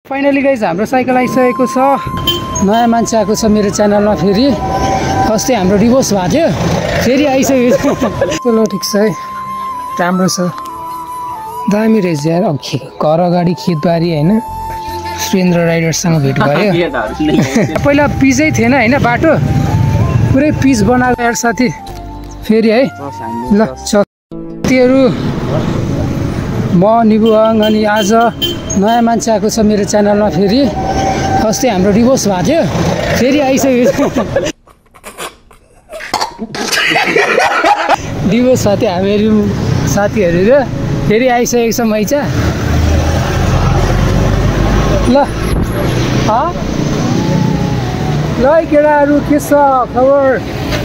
Finally guys हाम्रो cycle आइसकेको छ। नयाँ मान्छे आएको छ मेरो च्यानलमा। फेरि अस्ति हाम्रो डिभोर्स भएको थियो, फेरि आइसक्यो। चलो ठिक छ है, राम्रो छ, दामी रहेछ यार। घर अगाडि खेतबारी होइन, सुरेन्द्र राइडरसँग भेट भयो। पहिला पिचै थिएन होइन, बाटो पुरै पिच बनाएको यार साथी। फेरि है ल साथीहरू, म निबुवाङ अनि आज नयाँ मान्छे आएको छ मेरो च्यानलमा। फेरि अस्ति हाम्रो डिभोर्स भएको थियो, फेरि आइसक्यो। डिभोर्स साथी हामीहरू साथीहरू र फेरि आइसकेको छ मैचा। ल ल केटाहरू के छ खबर?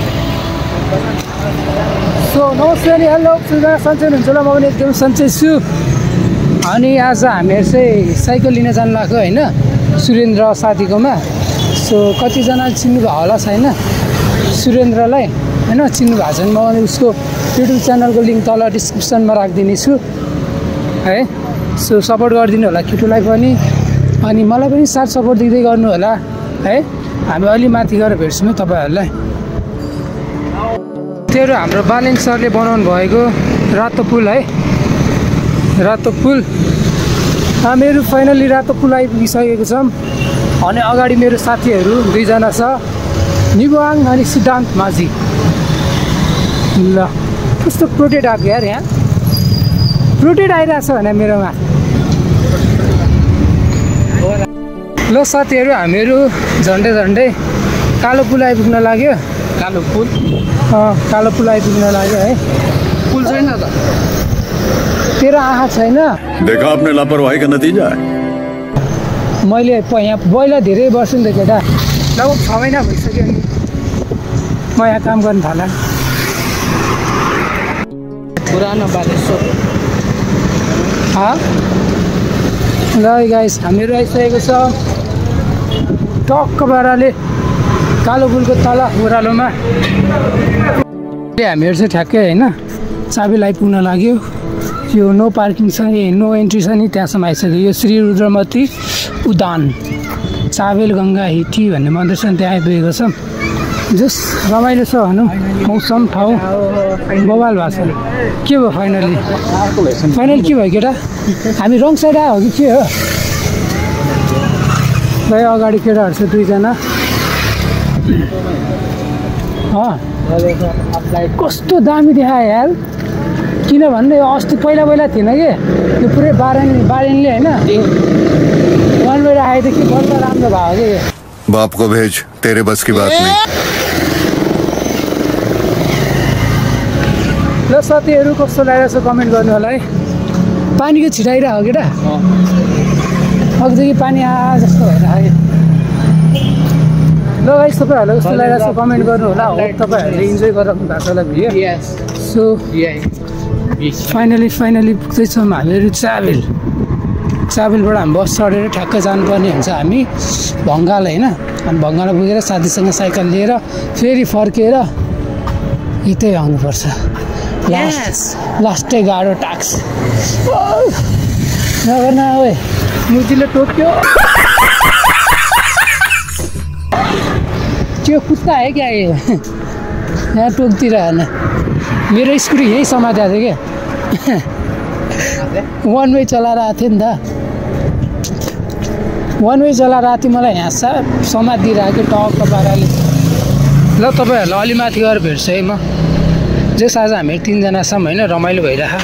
सो नमस्ते अनि हेलो, सन्चै हुनुहुन्छ होला? म पनि एकदम सन्चै छु। अनि आज हामीहरू चाहिँ साइकल लिन जानु लाग्यो होइन, सुरेन्द्र साथीकोमा। सो कतिजना चिन्नुभयो होला छैन सुरेन्द्रलाई होइन, चिन्नु भएको छैन। म उसको युट्युब च्यानलको लिङ्क तल डिस्क्रिप्सनमा राखिदिने छु है। सो सपोर्ट गरिदिनु होला केटुलाई पनि, अनि मलाई पनि साथ सपोर्ट दिँदै गर्नु होला है। हामी अलि माथि गएर भेट्छौँ है तपाईँहरूलाई। त्यो हाम्रो बालेन सरले बनाउनु भएको रातो पुल है, रातो पुल। हामीहरू फाइनली रातो पुल आइपुगिसकेको छौँ। अनि अगाडि मेरो साथीहरू दुईजना छ, निबुवाङ अनि सिद्धान्त माझी। ल कस्तो प्रोटेक्ट आएको यार, यहाँ प्रोटेक्ट आइरहेको छ भने मेरोमा। ल साथीहरू, हामीहरू झन्डै झन्डै कालो पुल आइपुग्न लाग्यो। कालो पुल? कालो पुल आइपुग्न लाग्यो है। पुल छैन त? तेरो आँखा छैन? देखा आपने लापरवाही का नतिजा है। मैले यहाँ पहिला धेरै वर्ष नि त केटा, लगभग 6 महिना भइसक्यो नि म यहाँ काम गर्नु थाला। पुरानो बालेश्वर। ल गाइस, हामीहरू आइसकेको छ टक्क बाराले कालो पुलको तल ओह्रालोमा। हामीहरू चाहिँ ठ्याक्कै होइन चाबी आइपुग्न लाग्यो। यो नो पार्किङ छ नि, नो एन्ट्री छ नि, त्यहाँसम्म आइसक्यो। यो श्री रुद्रमती उद्यान चाबेल गङ्गा हिटी भन्ने मन्दिर छ, त्यहाँ आइपुगेको छ। जस रमाइलो छ भनौँ, मौसम ठाउँ बवाल भएको छ। के भयो फाइनली? फाइनल के भयो केटा? हामी रङ साइड आयो कि के हो? भाइ अगाडि केटाहरू छ दुईजना। कस्तो दामी देखायो यार, किनभने यो अस्ति पहिला थिएन कि, यो पुरै बारेनले होइन वान वे राखेको थियो कि, बल्ल राम्रो भयो कि। बाप को भेज, तेरे बस की बात नहीं। ल साथीहरू, कस्तो लागिरहेको छ कमेन्ट गर्नु होला है। पानीको छिटाइरहेको हो केटा, अघिदेखि पानी जस्तो भइरहेको। ल गाइस, तपाईँहरूलाई कस्तो लागिरहेको छ कमेन्ट गर्नु होला। हो तपाईँहरूले इन्जोय गरिराख्नु भएको होला भिडियो। सो फाइनली पुग्दैछौँ हामीहरू चाबेलबाट हामी बस चढेर ठ्याक्क जानुपर्ने हुन्छ हामी भङ्गाल होइन। अनि भङ्गाल पुगेर साथीसँग साइकल लिएर फेरि फर्केर यतै आउनुपर्छ। लास्टै गाह्रो टाक्स नगर्न ओए, मुर्तीले टोक्यो। त्यो कुत्ता है क्या ये, यहाँ टोक्दिरहेन। मेरो स्कुटी यही समातेको थियो क्या, वान वे चलाएर आएको थियो नि त। वान वे चलाएर आएको थियो, मलाई यहाँ समातिदिइरहेको थियो टक्क पाराले। ल तपाईँहरूलाई अलि माथि गएर भेट्छु है म। जस आज हामीहरू 3 जना छौँ होइन, रमाइलो भइरहेको।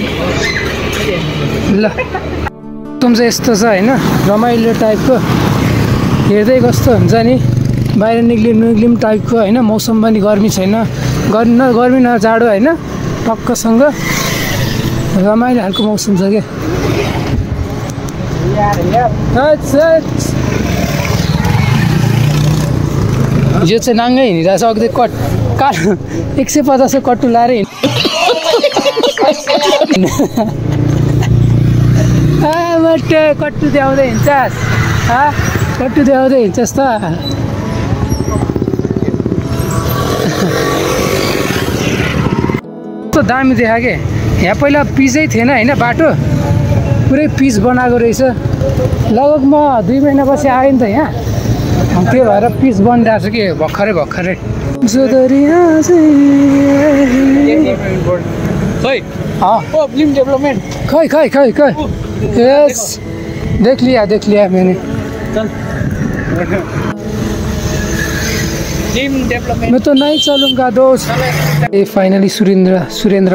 ल तुम चाहिँ यस्तो छ होइन, रमाइलो टाइपको। हेर्दै कस्तो हुन्छ नि, बाहिर निक्लिम टाइपको होइन। मौसम पनि गर्मी छैन, गर्मी न जाडो होइन, टक्कसँग रमाइलो खालको मौसम छ क्या। यो चाहिँ नाङ्गै हिँडिरहेको छ। अघि काट 150 कट्टु लाएर मटे कट्टु द्याउँदै हिँड्छस्, कट्टु द्याउँदै हिँड्छस् त। कस्तो दामी देखा के, यहाँ पहिला पिचै थिएन होइन, बाटो पुरै पिच बनाएको रहेछ। लगभग म 2 महिनापछि आएँ नि त यहाँ त्यो भएर पिच बनिरहेको छ कि भर्खरै खै यस देख लिया मैंने मैं तो नहीं चलूंगा दोस्त ये फाइनली सुरेंद्र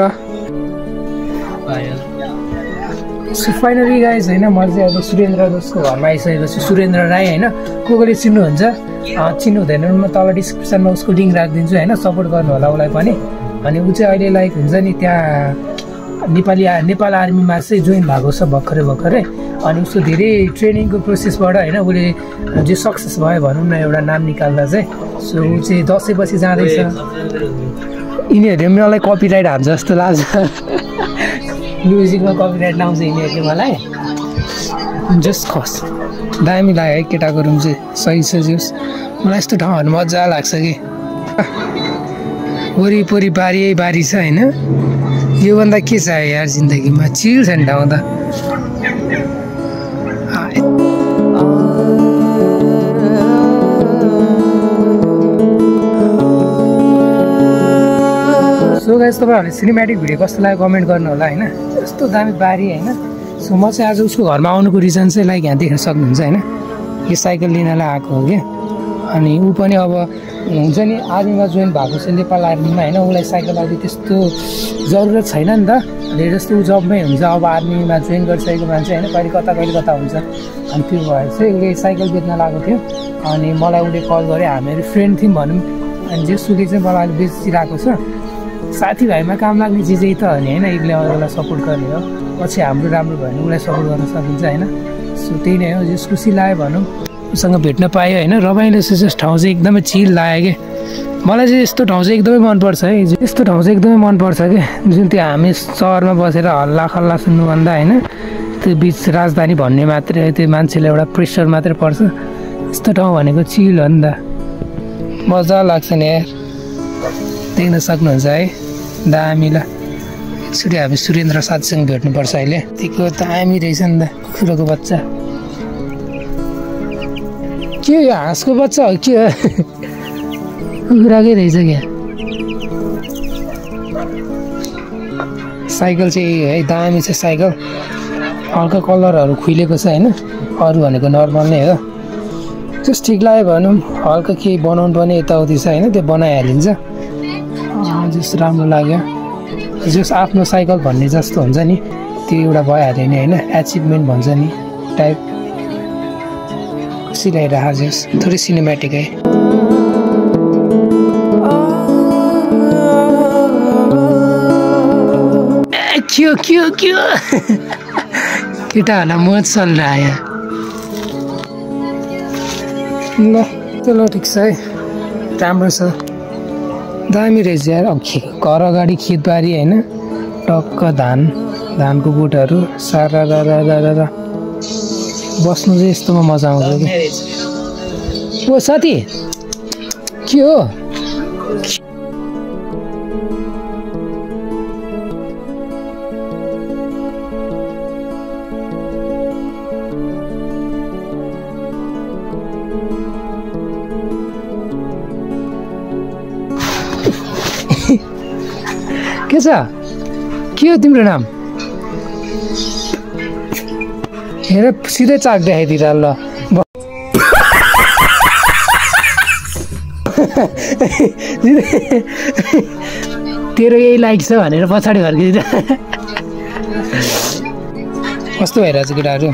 फाइनली गाइज होइन मैले चाहिँ अब सुरेन्द्र दोस्तको घरमा आइसकेको छु सुरेन्द्र राई होइन कोले चिन्नुहुन्छ चिन्नु हुँदैन म तल डिस्क्रिप्सनमा उसको लिङ्क राखिदिन्छु होइन सपोर्ट गर्नु होला उसलाई पनि अनि ऊ चाहिँ अहिले लाइक हुन्छ नि त्यहाँ नेपाल आर्मीमा चाहिँ जोइन भएको छ भर्खरै अनि उसको धेरै ट्रेनिङको प्रोसेसबाट होइन उसले जो सक्सेस भयो भनौँ न एउटा नाम निकाल्दा चाहिँ सो ऊ चाहिँ दसैँपछि जाँदैछ यिनीहरूले मलाई कपिराइट हान्छ जस्तो लाग्छ म्युजिकमा कपिराइट लाउँछ यिनीहरूले मलाई जस्ट खस दामी लाग्यो है केटाको रुम चाहिँ सही छ जोस् मलाई यस्तो ठाउँहरू मजा लाग्छ कि वरिपरि बारी छ होइन योभन्दा के चाहियो यार जिन्दगीमा चिल छ नि ठाउँ त सो गाइस तपाईँहरूले सिनेमेटिक भिडियो कस्तो लाग्यो कमेन्ट गर्नु होला होइन यस्तो दामी बारी होइन सो म चाहिँ आज उसको घरमा आउनुको रिजन चाहिँ लाइक यहाँ देख्न सक्नुहुन्छ होइन यो साइकल लिनलाई आएको हो कि अनि ऊ पनि अब हुन्छ नि आर्मीमा जोइन भएको छ नेपाल आर्मीमा होइन उसलाई साइकल अझै त्यस्तो जरुरत छैन नि त धेरै जस्तो ऊ जबमै हुन्छ अब आर्मीमा जोइन गरिसकेको मान्छे होइन कहिले कता हुन्छ अनि त्यो भएर चाहिँ उसले साइकल बेच्न लगाएको थियो अनि मलाई उसले कल गर्यो हामीहरू फ्रेन्ड थियौँ भनौँ अनि जेसुकै चाहिँ मलाई अहिले बेचिरहेको छ साथीभाइमा काम लाग्ने चिज यही त हो नि होइन एकले अर्कोलाई सपोर्ट गर्ने हो पछि हाम्रो राम्रो भयो भने उसलाई सपोर्ट गर्न सकिन्छ होइन सो त्यही नै हो जस खुसी लाग्यो भनौँ उसँग भेट्न पायो होइन रमाइलो छ जस ठाउँ चाहिँ एकदमै चिल लाग्यो कि मलाई चाहिँ यस्तो ठाउँ चाहिँ एकदमै मनपर्छ है यस्तो ठाउँ चाहिँ एकदमै मनपर्छ कि जुन त्यो हामी सहरमा बसेर हल्ला खल्ला सुन्नुभन्दा होइन त्यो बिच राजधानी भन्ने मात्रै त्यो मान्छेलाई एउटा प्रेसर मात्रै पर्छ यस्तो ठाउँ भनेको चिल हो नि त मजा लाग्छ नि यार देख्न सक्नुहुन्छ है दामी ल एकचोटि हामी सुरेन्द्र साथीसँग भेट्नुपर्छ अहिले त्यहीको दामी रहेछ नि त कुखुराको बच्चा के हो यो हाँसको बच्चा हो के हो कुखुराकै रहेछ क्या साइकल चाहिँ है दामी छ साइकल हल्का कलरहरू खुइलेको छ होइन अरू भनेको नर्मल नै हो जस ठिक लाग्यो भनौँ हल्का केही बनाउनु पनि यताउति छ होइन त्यो बनाइहालिन्छ जस राम्रो लाग्यो जस आफ्नो साइकल भन्ने जस्तो हुन्छ नि त्यो एउटा भइहाल्यो नि होइन एचिभमेन्ट भन्छ नि टाइप खुसी लागिरहेको जस थोरै सिनेमेटिक है क्यों केटाहरूलाई मज चलिरह्यो ल ल ठिक छ है राम्रो छ दामी रहेछ यार अब घर अगाडि खेतबारी होइन टक्क धानको बोटहरू सारा बस्नु चाहिँ यस्तोमा मजा आउँछ कि ओ साथी के हो के छ के हो तिम्रो नाम हेर सिधै चाक देखाइदिएर ल तेरो यही लाइक छ भनेर पछाडि फर्किदिँदा कस्तो भइरहेछ केटाहरू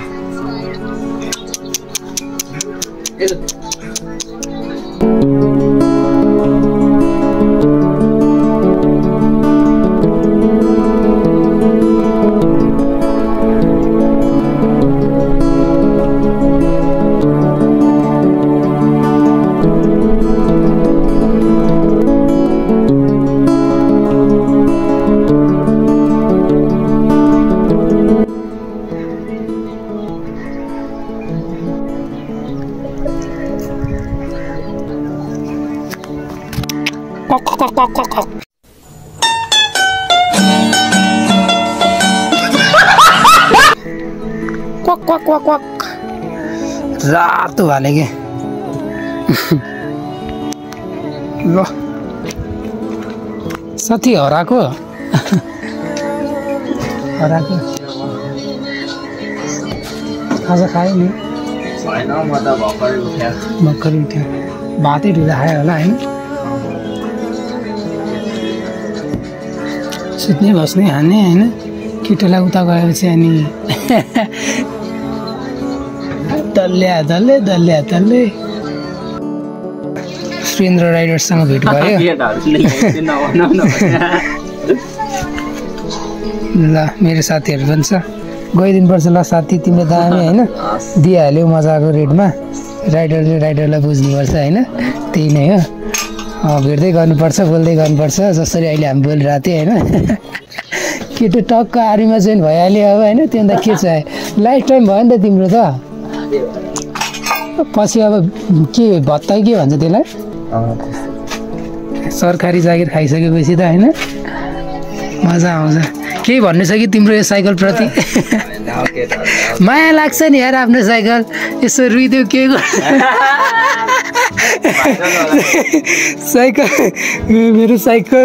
रातो हाले के ल साथी हराएको आज खायो नि भर्खरै उठ्यो भातै ढिलो खायो होला होइन सुत्ने बस्ने हान्ने होइन केटालाई उता गएपछि अनि दल्ले सुरेन्द्र राइडर्ससँग भेट भयो ल मेरो साथीहरू पनि छ गइदिनुपर्छ ल साथी तिमीले दामी होइन दिइहाल्यो मजाको रेटमा राइडरलाई बुझ्नुपर्छ होइन त्यही नै हो भेट्दै गर्नुपर्छ बोल्दै गर्नुपर्छ जसरी अहिले हामी बोलिरहेको थियौँ होइन केटो टक्क आर्मीमा जोइन भइहाल्यो अब होइन त्योभन्दा के चाहियो लाइफ टाइम भयो नि त तिम्रो त पछि अब के भत्ता के भन्छ त्यसलाई सरकारी जागिर खाइसकेपछि त होइन मजा आउँछ केही भन्नु छ कि तिम्रो यो साइकल प्रति माया लाग्छ नि यार आफ्नो साइकल यसो रुइदेऊ के साइकल मेरो साइकल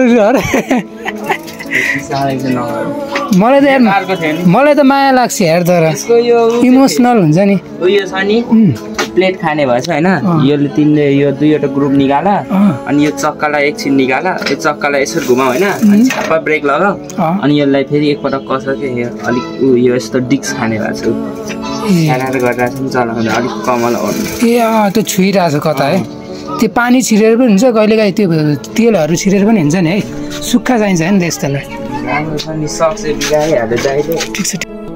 मलाई त माया लाग्छ यार तर इमोसनल हुन्छ नि प्लेट खाने भएछ होइन योले तिमीले यो दुईवटा ग्रुप निकाल अनि यो चक्कालाई एकछिन निकाल यो चक्कालाई यसो घुमाऊ होइन अनि छाप्पा ब्रेक लगाऊ अनि यसलाई फेरि एकपटक कसो के अलिक यो यस्तो डिक्स खाने भएको छु गरिरहेको छ नि चलाउँदा अलिक कमल आउनु ए त्यो छुइरहेछ कता है त्यो पानी छिरेर पनि हुन्छ कहिलेकाहीँ त्यो तेलहरू छिरेर पनि हुन्छ नि है सुक्खा चाहिन्छ नि त्यस्तोलाई राम्रो छ नि सक्छ बिगाइहाल्यो दाइले ठिक छ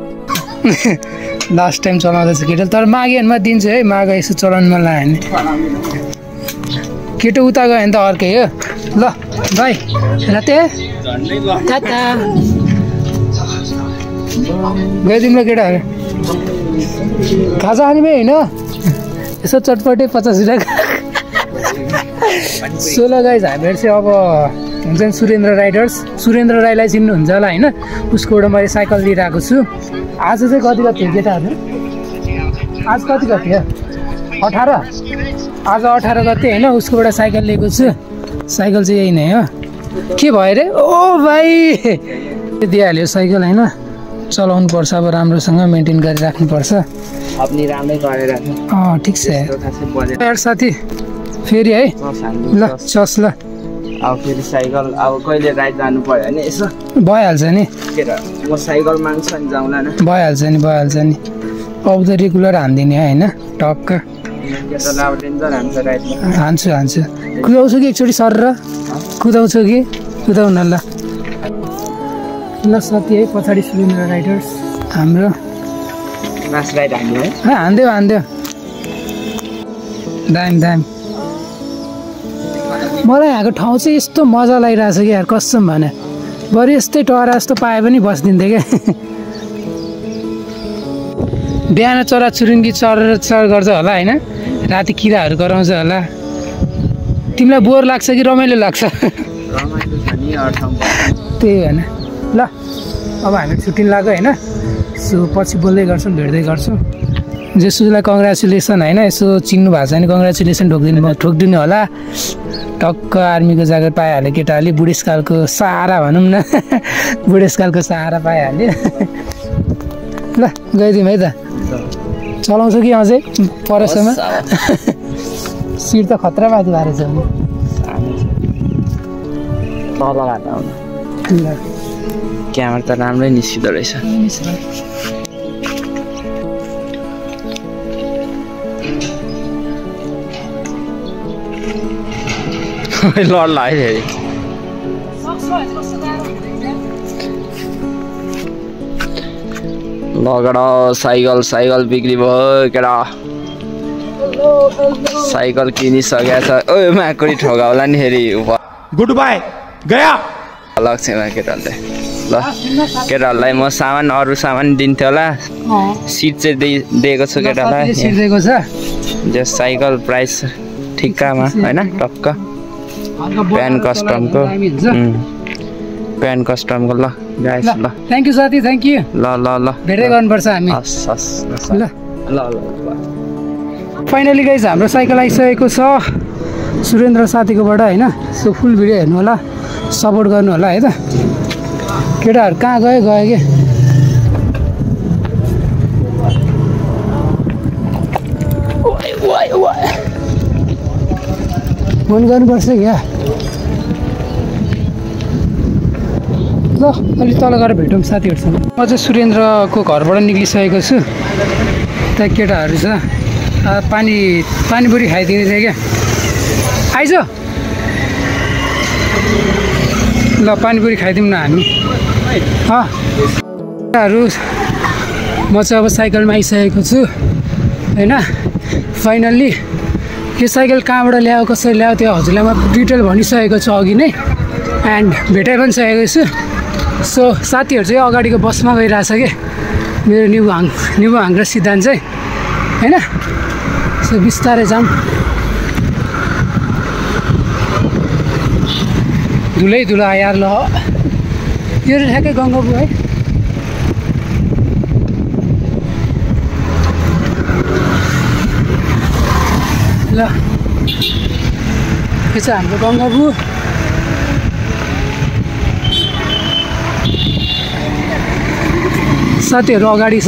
लास्ट टाइम चलाउँदैछ केटो तर मागेमा दिन्छु है माग यसो चलाउनु मन लाग्यो भने केटो उता गयो भने त अर्कै हो ल भाइ राते गइदिउँ ल केटाहरू खाजा खाने होइन यसो चटपटे 50 रुपियाँ 16 गाइज हामीहरू चाहिँ अब हुन्छ नि सुरेन्द्र राईलाई चिन्नुहुन्छ होला होइन उसकोबाट मैले साइकल लिएर आएको छु आज चाहिँ कति थियो केटाहरू आज कति थियो 18 आज 18 गते होइन उसकोबाट साइकल लिएको छु साइकल चाहिँ यही नै हो के भयो रे ओ भाइ दिइहाल्यो साइकल होइन चलाउनु पर्छ अब राम्रोसँग मेन्टेन गरिराख्नुपर्छ अपनी राम्रै गरेर ठिक छ यार साथी फेरि है ल चस ल अब फेरि साइकल अब कहिले राइड जानु पर्यो भने यसो भइहाल्छ नि म साइकल माग्छु नि जाउँला न भइहाल्छ नि अब त रेगुलर हान्दिने होइन टक्क हान्छु कुदाउँछु कि एकचोटि सर र कुदाउँछु कि कुदाउन ल साथी है पछाडि सुरेन्द्र राइडर्स हाम्रो हान्दियो दामी मलाई यहाँको ठाउँ चाहिँ यस्तो मजा लागिरहेछ कि यार कसम भने बरु यस्तै टहरा जस्तो पाए पनि बसिदिन्थेँ क्या बिहान चराचुरुङ्गी चर गर्छ होला होइन राति किराहरू कराउँछ होला तिमीलाई बोर लाग्छ कि रमाइलो लाग्छ त्यही भएन ल अब हामी छुट्टी लाग्यो होइन सो पछि बोल्दै गर्छौँ भेट्दै गर्छौँ जेसुलाई कङ्ग्रेचुलेसन होइन यसो चिन्नु भएको छ भने कङ्ग्रेचुलेसन ठोकिदिनु होला टक्क आर्मीको जागिर पाइहाल्यो केटाहरूले बुढेसकालको सहारा भनौँ न बुढेसकालको सहारा पाइहाल्यो ल गइदिउँ है त चलाउँछ कि अझै परसम्म सिट त खतरा माथि भएर छ क्यामेरा त राम्रै निस्किँदो रहेछ लड लाग्यो लगेर साइकल बिक्री भयो केटा साइकल किनिसकेको छ ओ माकुरी ठोगाउला नि फेरि गुड बाई गया लक्ष्यमा केटाहरूले ल केटाहरूलाई म अरू सामान दिन्थ्यो होला सिट चाहिँ दिएको छु केटालाई जो साइकल प्राइस ठिक्कामा होइन टक्क प्यान कस्टमको ल गाइस ल थ्याङ्क यू साथी थ्याङ्क यू ल भेट्दै गर्नुपर्छ हामी हस् ल फाइनली गाइज हाम्रो साइकल आइसकेको छ सुरेन्द्र साथीकोबाट होइन। सो फुल भिडियो हेर्नु होला, सपोर्ट गर्नु होला है त। केटाहरू कहाँ गयो के फोन गर्नुपर्छ क्या। ल अलिक तल गएर भेटौँ साथीहरूसँग। म चाहिँ सुरेन्द्रको घरबाट निक्लिसकेको छु। त्यहाँ केटाहरू छ, पानीपुरी खाइदिने थियो क्या। आइज ल पानीपुरी खाइदिउँ न हामी। केटाहरू म चाहिँ अब साइकलमा आइसकेको छु होइन। फाइनल्ली यो साइकल कहाँबाट ल्यायो, कसरी ल्यायो त्यो हजुरलाई म डिटेल भनिसकेको छु अघि नै, एन्ड भेटाइ पनि सकेको छु। सो साथीहरू चाहिँ अगाडिको बसमा गइरहेछ कि मेरो निबुहाङ र सिद्धान्त चाहिँ होइन। सो बिस्तारै जाऊँ, धुलै धुलो आएर ल यो ठ्याक्कै गङ्गाबु है। ल यो चाहिँ हाम्रो गङ्गाबु। साथीहरू अगाडि छ,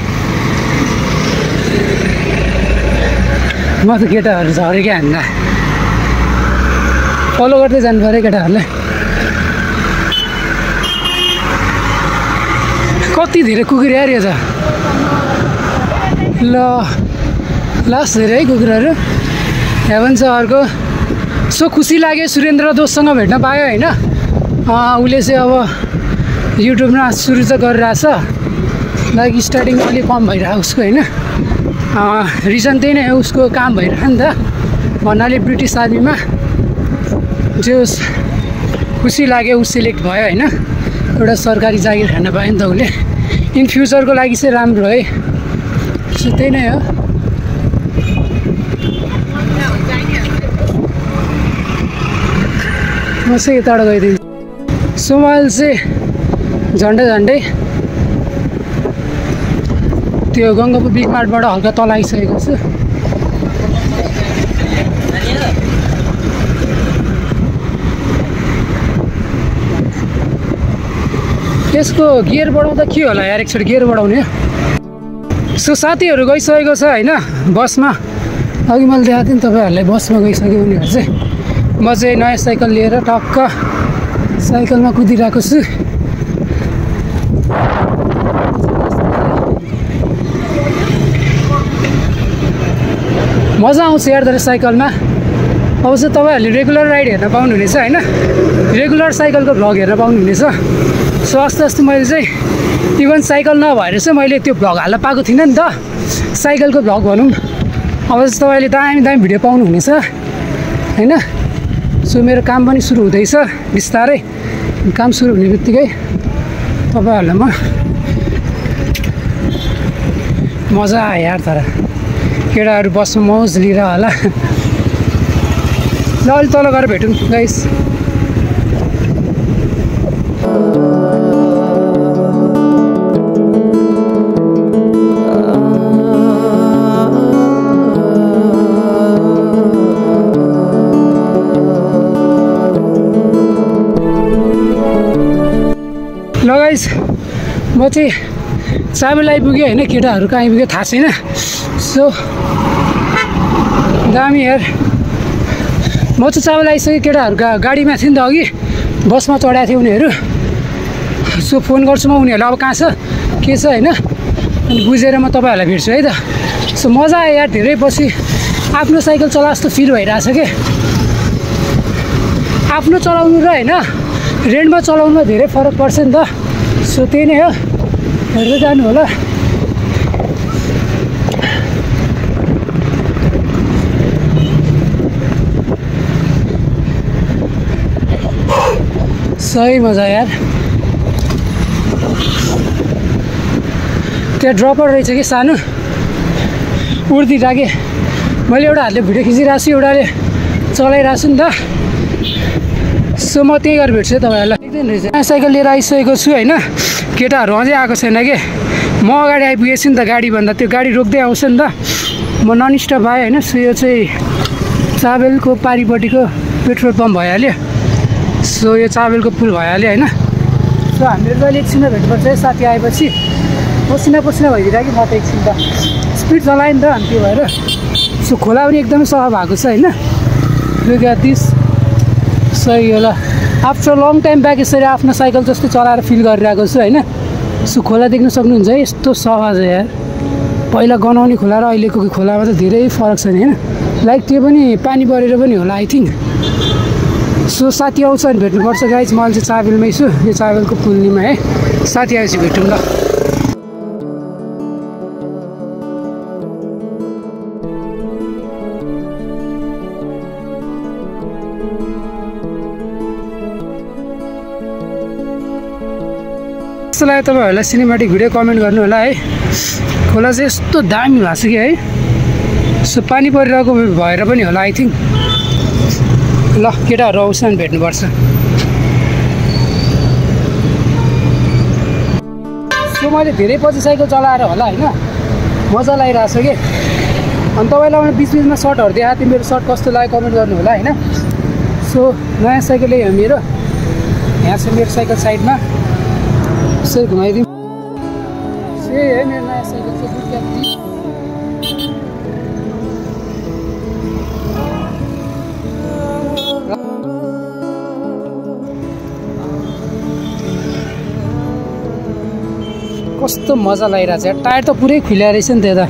म त केटाहरू झरेँ क्या हामीलाई फलो गर्दै जानु पऱ्यो केटाहरूलाई। कति धेरै कुकुर यार यो त। ल लास्ट धेरै है कुकुरहरू। यहाँ पनि छ अर्को। सो खुसी लाग्यो सुरेन्द्र दोस्तसँग भेट्न पायो होइन। उसले चाहिँ अब युट्युबमा सुरु चाहिँ गरिरहेछ, लाइक स्टार्टिङ अलिक कम भइरहेको उसको होइन। रिजन त्यही नै हो, उसको काम भइरहेको नि त भन्नाले ब्रिटिस आर्मीमा। जो खुसी लाग्यो ऊ सिलेक्ट भयो होइन, एउटा सरकारी जागिर खान पायो नि त उसले। इन फ्युचरको लागि चाहिँ राम्रो है। सो त्यही नै हो। म चाहिँ यताबाट गइदिन्छु। सो मैले चाहिँ झन्डै त्यो गङ्गाबु बिग मार्टबाट हल्का तल आइसकेको छु। यसको गियर बढाउँदा के होला यार, एकचोटि गियर बढाउने। सो साथीहरू गइसकेको छ होइन बसमा। अघि मैले देखाएको थिएँ नि तपाईँहरूलाई, बसमा गइसक्यो उनीहरू चाहिँ। म चाहिँ नयाँ साइकल लिएर टक्क साइकलमा कुदिरहेको छु। मजा आउँछ यार तर साइकलमा। अब चाहिँ तपाईँहरूले रेगुलर राइड हेर्न पाउनुहुनेछ होइन, रेगुलर साइकलको भ्लग हेर्न पाउनुहुनेछ। सो अस्ते मैले चाहिँ इभन साइकल नभएर चाहिँ मैले त्यो भ्लग हाल्न पाएको थिइनँ नि त, साइकलको भ्लग भनौँ। अब चाहिँ तपाईँले दामी भिडियो पाउनुहुनेछ होइन। सो मेरो काम पनि सुरु हुँदैछ बिस्तारै। काम सुरु हुने बित्तिकै तपाईँहरूलाई म मजा आयो यार। तर केटाहरू बसमा मौज लिएर होला। ल अलि तल गएर भेटौँ गाइस। ल गाइस म चाहिँ चाबेल आइपुग्यो होइन, केटाहरू कहाँ आइपुग्यो थाहा छैन। सो दामी यार। म चाहिँ चाबेल आइसकेँ, केटाहरू गाडीमा थियो नि त अघि, बसमा चढाएको थियो उनीहरू। सो फोन गर्छु म उनीहरूलाई अब कहाँ छ के छ होइन, अनि बुझेर म तपाईँहरूलाई भेट्छु है त। सो मजा आयो यार, धेरै पछि आफ्नो साइकल चला जस्तो फिल भइरहेछ क्या। आफ्नो चलाउनु र होइन रेन्टमा चलाउनुमा धेरै फरक पर्छ नि त। सो त्यही नै हो, हेर्दै जानु होला। सही मजा यार। त्यहाँ ड्रपर रहेछ कि सानो, उड्दी राखेँ मैले। एउटा हातले भिडियो खिचिरहेको छु, एउटाले चलाइरहेको छु नि त। सो म त्यही गरेर भेट्छु तपाईँहरूलाई। एकदिन रहेछ साइकल लिएर आइसकेको छु होइन। केटाहरू अझै आएको छैन कि, म अगाडि आइपुगेछु नि त गाडीभन्दा। त्यो गाडी रोक्दै आउँछ नि त, म नन स्टप भएँ होइन। सो यो चाहिँ चाबेलको पारिपट्टिको पेट्रोल पम्प भइहाल्यो। सो यो चाबेलको पुल भइहाल्यो होइन। सो हामीहरू जहिले एकछिनमा भेट्नुपर्छ है साथी आएपछि। पसिना भइदिएर कि म त एकछिन त स्पिड चलाएँ नि त अनि त्यो भएर। सो खोला पनि एकदमै सफा भएको छ होइन। Look at this. सही होला आफ्टर लङ टाइम ब्याक यसरी आफ्नो साइकल जस्तो चलाएर फिल गरिरहेको छु होइन। सो खोला देख्न सक्नुहुन्छ है यस्तो सफा छ यार। पहिला गनाउने खोला र अहिलेको खोलामा त धेरै फरक छ नि होइन। लाइक त्यो पनि पानी परेर पनि होला आई थिङ्क। सो साथी आउँछ भने भेट्नुपर्छ गाइज। म अहिले चाहिँ चाबेलमै छु यो चाबेलको पुलनीमा है। साथी आएपछि भेटौँ ल। कस्तो लाग्यो तपाईँहरूलाई सिनेमेटिक भिडियो कमेन्ट गर्नु होला है। खोला चाहिँ यस्तो दामी भएको छ कि है। सो पानी परिरहेको भएर पनि होला आई थिङ्क। ल केटाहरू आउँछ भने भेट्नुपर्छ। सो मैले धेरै पछि साइकल चलाएर होला होइन मजा लागिरहेको छ कि। अनि तपाईँलाई मैले बिचमा सर्टहरू देखाएको थिएँ। मेरो सर्ट कस्तो लाग्यो कमेन्ट गर्नु होला होइन। सो नयाँ साइकल हो मेरो। यहाँ छ मेरो साइकल साइडमा। यसरी घुमाइदिउँ। यही है मेरो नयाँ साइकल चाहिँ। कस्तो मजा लागिरहेको छ। टायर त पुरै खुल्या रहेछ नि त्यो त।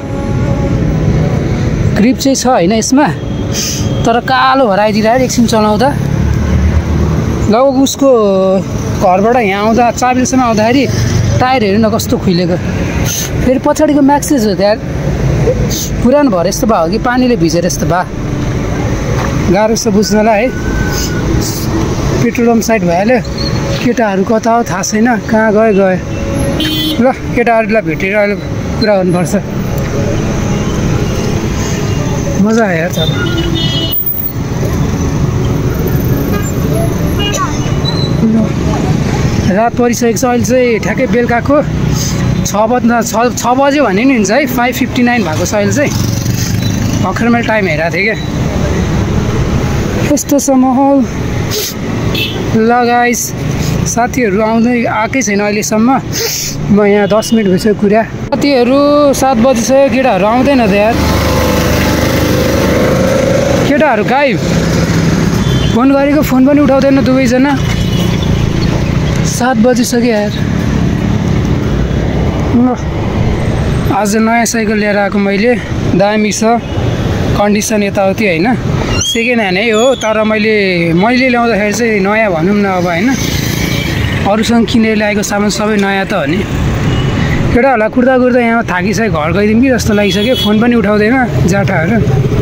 ग्रिप चाहिँ छ होइन यसमा तर कालो भएर आइदिरहेको एकछिन चलाउँदा। लगभग उसको घरबाट यहाँ आउँदा चाबेलसम्म आउँदाखेरि टायर हेर्नु न कस्तो खुलेको। फेरि पछाडिको म्याक्सेस हो त्यहाँ पुरानो भएर यस्तो भयो कि पानीले भिजेर यस्तो भयो। गाह्रो छ बुझ्नलाई है। पेट्रोल पम्प साइड भइहाल्यो। केटाहरू कता हो थाहा छैन कहाँ गयो। ल केटाहरूलाई भेटेर अहिले कुरा गर्नुपर्छ। मजा आयो यार चल। रात परिसकेको छ। अहिले चाहिँ ठ्याक्कै बेलुकाको 6 बज्यो भने नि हुन्छ है। 5:59 भएको छ अहिले चाहिँ। भर्खर मैले टाइम हेरेको थिएँ क्या। यस्तो छ माहौल। ल गाइस साथीहरू आउँदै आएकै छैन अहिलेसम्म। म यहाँ 10 मिनट भइसक्यो कुरा। साथीहरू 7 बजिसक्यो केटाहरू आउँदैन त यार। केटाहरू गाइब। फोन गरेको फोन पनि उठाउँदैन दुवैजना। 7 बजिसक्यो यार। आज नयाँ साइकल लिएर आएको मैले। दामी छ कन्डिसन यताउति होइन। सेकेन्ड ह्यान्ड है हो तर मैले ल्याउँदाखेरि चाहिँ नयाँ भनौँ न अब होइन। अरूसँग किनेर ल्याएको सामान सबै नयाँ त हो नि। केटाहरूलाई कुर्दा यहाँ थाकिसक्यो। घर गइदिउँ कि जस्तो लागिसक्यो। फोन पनि उठाउँदैन जाटाहरू।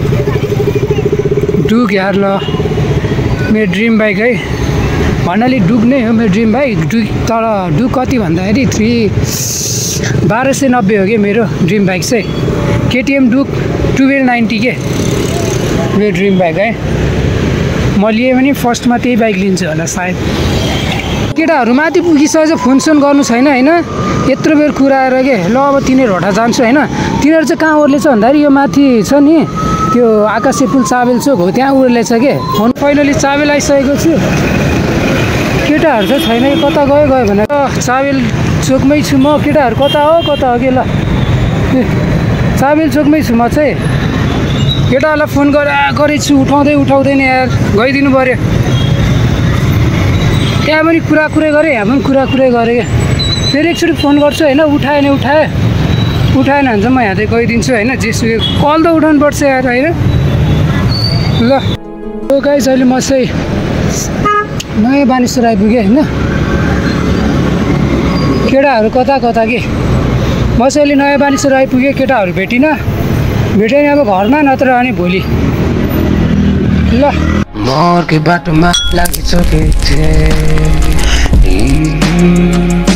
डुक यार ल मेरो ड्रिम बाइक है। भन्नाले डुक नै हो मेरो ड्रिम बाइक। तर डुक कति भन्दाखेरि 1290 हो कि मेरो ड्रिम बाइक चाहिँ। केटिएम डुक 1290 के मेरो ड्रिम बाइक है। म लिएँ भने फर्स्टमा त्यही बाइक लिन्छु होला सायद। केटाहरू माथि पुगिसकेछ फोनसोन गर्नु छैन होइन। यत्रो बेर कुरा आएर के ल अब तिनीहरू हटा जान्छु होइन। तिनीहरू चाहिँ कहाँ ओर्लेछ भन्दाखेरि यो माथि छ नि त्यो आकाशे पुल चाबेल चोक हो त्यहाँ ओर्लेछ के। फोन फाइनली चाबेल आइसकेको छु। केटाहरू चाहिँ छैन कता गयो भनेर चाबेल चोकमै छु म। केटाहरू कता हो कि ल चाबेल चोकमै छु म चाहिँ। केटाहरूलाई फोन गरेको छु उठाउँदैन यार। गइदिनु पऱ्यो। त्यहाँ पनि कुरा गरेँ यहाँ पनि कुरा गरेँ क्या। फेरि एकचोटि फोन गर्छु होइन। उठाएन भने चाहिँ म यहाँ चाहिँ गइदिन्छु होइन। जेसुकै कल त उठाउनु पर्छ यार होइन। ल गाइस अहिले म चाहिँ नयाँ बानेश्वर आइपुगेँ होइन। केटाहरू कता के म चाहिँ अहिले नयाँ बानेश्वर आइपुगेँ। केटाहरू भेटेँ नि अब घरमा नत्र अनि भोलि। ल म अर्कै बाटोमा लागिसकेको थिएँ।